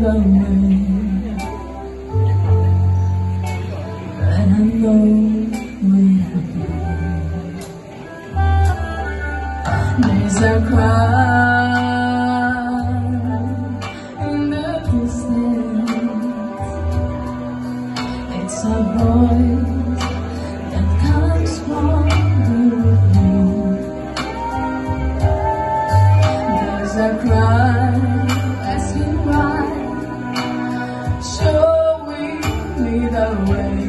the way, but I know where to be. There's a crowd in the distance. It's a voice that comes from the blue. There's a cry asking why, showing me the way,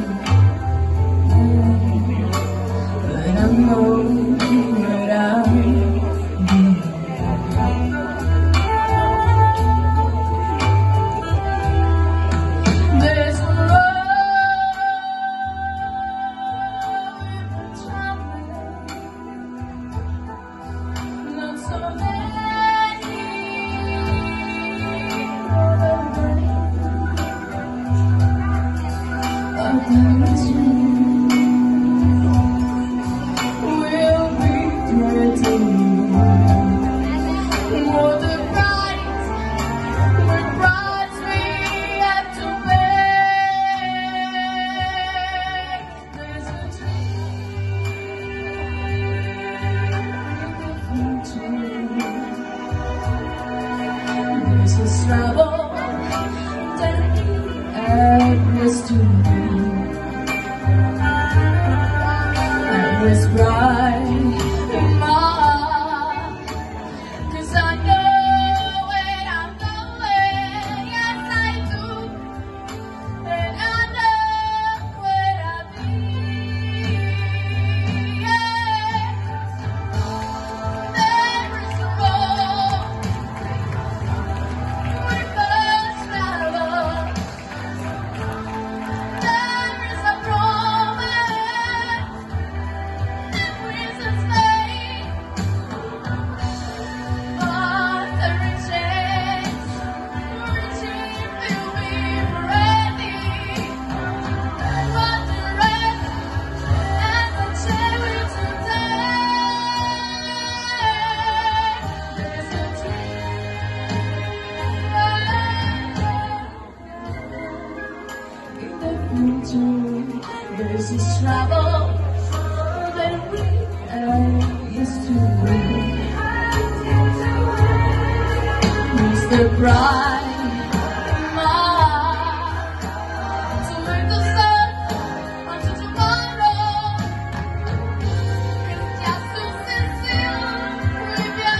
but I know where I'll be. There's a road traveling, not so many of them will be threatening. More the price we have to pay. There's a dream, there's a struggle that was to be. I was right in my heart, 'cause I know where I'm going, yes I do, and I know where I'll be. There is a road we must travel. There is a promise that reasons stay, but the riches will be ready. But the rest and the cherry today. There's a dream in the future. There's this trouble that we used to bring. Mr. Bright, my heart, to make the sun until tomorrow. It's just too sincere with your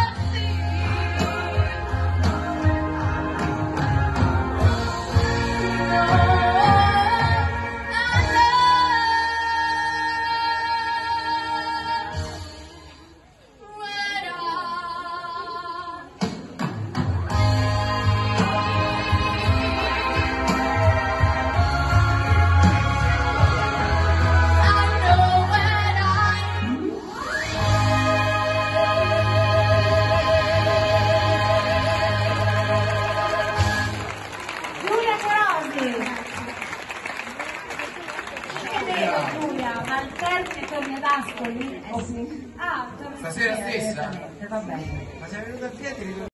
al termine torni ad Ascoli? Stasera stessa? Va bene. Ma sei venuto a piedi?